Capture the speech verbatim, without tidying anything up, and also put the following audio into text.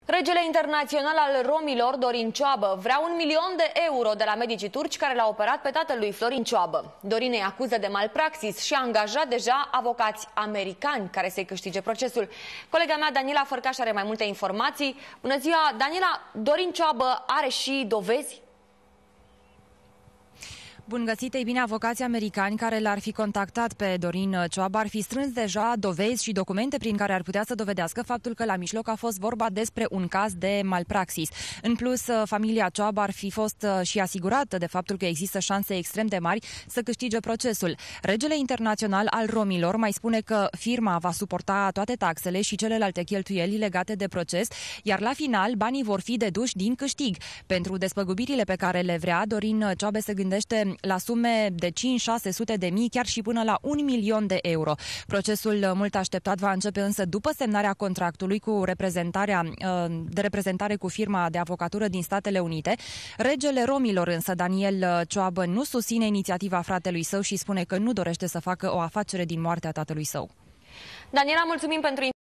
Regele internațional al romilor, Dorin Cioabă, vrea un milion de euro de la medicii turci care l-au operat pe tatălui Florin Cioabă. Dorin îi acuză de malpraxis și a angajat deja avocați americani care să-i câștige procesul. Colega mea, Daniela Fărcaș, are mai multe informații. Bună ziua, Daniela! Dorin Cioabă are și dovezi? Bun găsit! Ei bine, avocații americani care l-ar fi contactat pe Dorin Cioabă ar fi strâns deja dovezi și documente prin care ar putea să dovedească faptul că la mijloc a fost vorba despre un caz de malpraxis. În plus, familia Cioabă ar fi fost și asigurată de faptul că există șanse extrem de mari să câștige procesul. Regele internațional al romilor mai spune că firma va suporta toate taxele și celelalte cheltuieli legate de proces, iar la final banii vor fi deduși din câștig. Pentru despăgubirile pe care le vrea, Dorin Cioabă se gândește la sume de cinci șase sute de mii, chiar și până la un milion de euro. Procesul mult așteptat va începe însă după semnarea contractului cu reprezentarea, de reprezentare cu firma de avocatură din Statele Unite. Regele romilor însă, Daniel Cioabă, nu susține inițiativa fratelui său și spune că nu dorește să facă o afacere din moartea tatălui său. Daniela, mulțumim pentru